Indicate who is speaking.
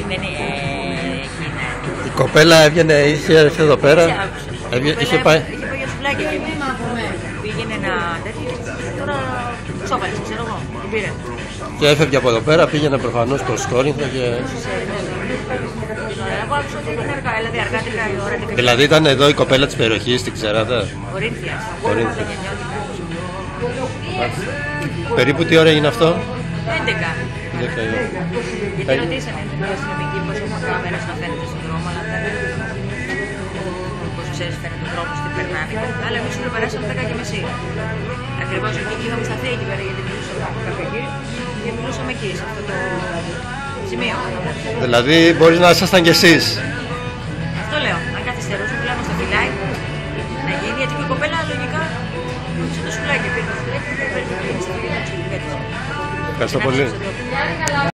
Speaker 1: Δεν είναι εκεί, ναι.
Speaker 2: Η κοπέλα έβγαινε, είχε έρθει εδώ πέρα. Είχε πάει.
Speaker 1: Είχε πάει για σουβλάκια και πήγαινε ένα τέτοιο. Τώρα ξόβαλησε, ξέρω εγώ. Την πήρε.
Speaker 2: Και έφευγε από εδώ πέρα, πήγαινε προφανώς προς Κόρινθο και...
Speaker 1: Εγώ άκουσα ότι ήταν δηλαδή αργάτικα η ώρα.
Speaker 2: Δηλαδή ήταν εδώ η κοπέλα της περιοχής, την ξέρατε?
Speaker 1: Κορίνθια.
Speaker 2: Κορίνθια. Περίπου τι ώρα έγινε αυτό?
Speaker 1: 11.
Speaker 2: 10 η ώρα.
Speaker 1: Γιατί ρωτήσανε την αστυνομική πως έχουν κάμερες να φαίνεται στον δρόμο, αλλά δεν πως ξέρεις φαίνεται τον δρόμο στην περνάνε. Αλλά εμείς όλοι περάσαμε 10:30. Ακριβώς εκεί είχαμε σταθεί εκεί πέρα γιατί μιλούσαμε από κάποιο εκεί και μιλούσαμε εκεί σε αυτό το σημείο.
Speaker 2: Δηλαδή μπορεί να ήσασταν κι εσείς.
Speaker 1: Αυτό λέω, αν καθυστερούσαμε μιλάμε στο φυλάκι να γίνει, γιατί και η κοπέλα λογικά σε το σουλάκι πήγε.
Speaker 2: Ευχαριστώ πολύ.